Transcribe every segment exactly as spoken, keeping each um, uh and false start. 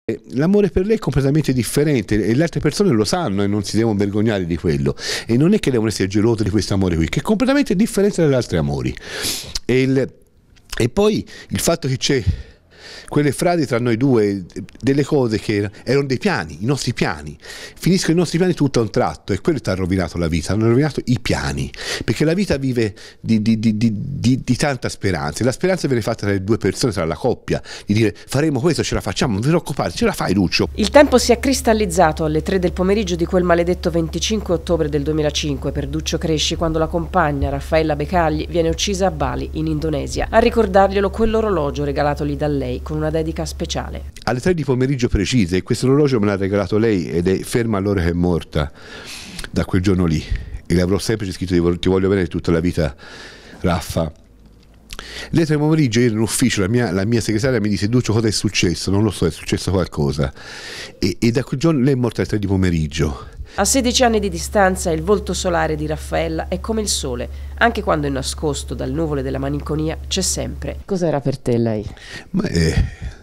L'amore per lei è completamente differente e le altre persone lo sanno e non si devono vergognare di quello, e non è che devono essere gelosi di questo amore qui, che è completamente differente dagli altri amori. E, il, e poi il fatto che c'è quelle frasi tra noi due, delle cose che erano dei piani, i nostri piani, finiscono i nostri piani tutto a un tratto, e quello ti ha rovinato la vita, hanno rovinato i piani, perché la vita vive di, di, di, di, di, di tanta speranza, e la speranza viene fatta tra le due persone, tra la coppia, di dire faremo questo, ce la facciamo, non vi preoccupate, ce la fai Lucio. Il tempo si è cristallizzato alle tre del pomeriggio di quel maledetto venticinque ottobre del duemilacinque per Duccio Cresci, quando la compagna Raffaella Becagli viene uccisa a Bali, in Indonesia. A ricordarglielo quell'orologio regalatogli da lei con una dedica speciale. Alle tre di pomeriggio precise, questo orologio me l'ha regalato lei ed è ferma all'ora che è morta da quel giorno lì, e le avrò sempre scritto ti voglio bene tutta la vita Raffa. Le tre di pomeriggio ero in ufficio, la mia, la mia segretaria mi disse Duccio cosa è successo? Non lo so, è successo qualcosa, e, e da quel giorno lei è morta alle tre di pomeriggio. A sedici anni di distanza il volto solare di Raffaella è come il sole, anche quando è nascosto dal nuvole della malinconia c'è sempre. Cos'era per te lei? Ma è...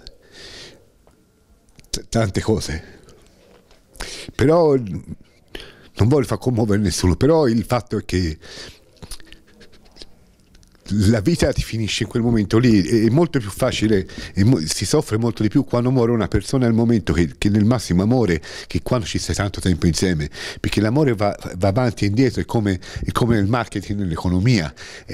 tante cose, però non voglio far commuovere nessuno, però il fatto è che la vita ti finisce in quel momento lì, è molto più facile e si soffre molto di più quando muore una persona al momento che, che nel massimo amore, che quando ci stai tanto tempo insieme, perché l'amore va, va avanti e indietro, è come, è come nel marketing, nell'economia,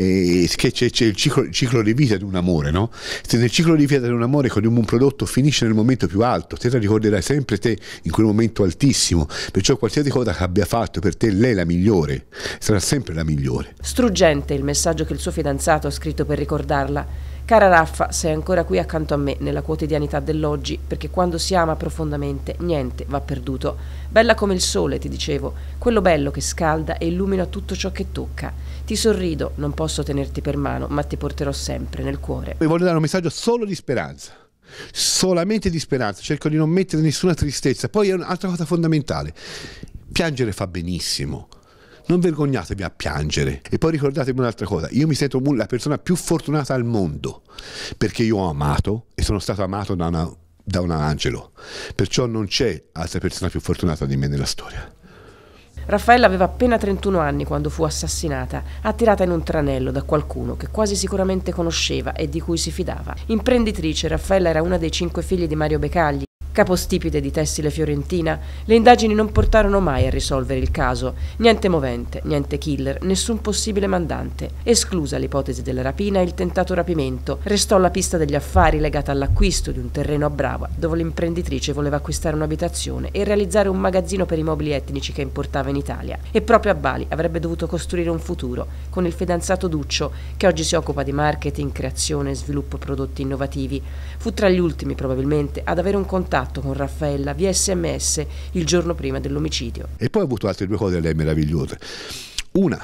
c'è, c'è il, ciclo, il ciclo di vita di un amore, no? Se nel ciclo di vita di un amore con un prodotto finisce nel momento più alto, te la ricorderai sempre te in quel momento altissimo, perciò qualsiasi cosa che abbia fatto per te lei è la migliore, sarà sempre la migliore. Struggente il messaggio che il suo fidanzato ha scritto per ricordarla. Cara Raffa, sei ancora qui accanto a me nella quotidianità dell'oggi, perché quando si ama profondamente niente va perduto. Bella come il sole, ti dicevo, quello bello che scalda e illumina tutto ciò che tocca. Ti sorrido, non posso tenerti per mano, ma ti porterò sempre nel cuore. E voglio dare un messaggio solo di speranza, solamente di speranza, cerco di non mettere nessuna tristezza. Poi è un'altra cosa fondamentale, piangere fa benissimo. Non vergognatevi a piangere. E poi ricordatevi un'altra cosa, io mi sento la persona più fortunata al mondo, perché io ho amato e sono stato amato da, una, da un angelo, perciò non c'è altra persona più fortunata di me nella storia. Raffaella aveva appena trentuno anni quando fu assassinata, attirata in un tranello da qualcuno che quasi sicuramente conosceva e di cui si fidava. Imprenditrice, Raffaella era una dei cinque figli di Mario Becagli, capostipite di tessile fiorentina. Le indagini non portarono mai a risolvere il caso. Niente movente, niente killer, nessun possibile mandante. Esclusa l'ipotesi della rapina e il tentato rapimento, restò la pista degli affari legata all'acquisto di un terreno a Brava, dove l'imprenditrice voleva acquistare un'abitazione e realizzare un magazzino per i mobili etnici che importava in Italia. E proprio a Bali avrebbe dovuto costruire un futuro con il fidanzato Duccio, che oggi si occupa di marketing, creazione e sviluppo prodotti innovativi. Fu tra gli ultimi probabilmente ad avere un contatto con Raffaella via sms il giorno prima dell'omicidio. E poi ho avuto altre due cose lei meravigliose. Una,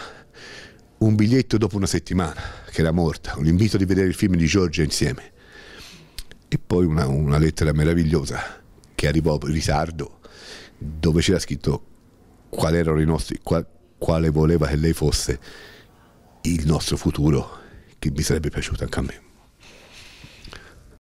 un biglietto dopo una settimana che era morta, un invito di vedere il film di Giorgia insieme, e poi una, una lettera meravigliosa che arrivò in ritardo, dove c'era scritto quali erano i nostri, qual, quale voleva che lei fosse il nostro futuro, che mi sarebbe piaciuto anche a me.